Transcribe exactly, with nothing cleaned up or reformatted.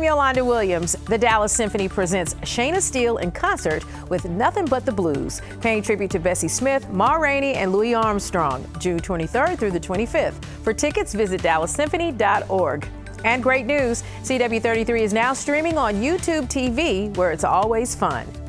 Yolanda Williams. The Dallas Symphony presents Shayna Steele in concert with Nothing But the Blues, paying tribute to Bessie Smith, Ma Rainey, and Louis Armstrong, June twenty-third through the twenty-fifth. For tickets, visit dallas symphony dot org. And great news, C W thirty-three is now streaming on YouTube T V, where it's always fun.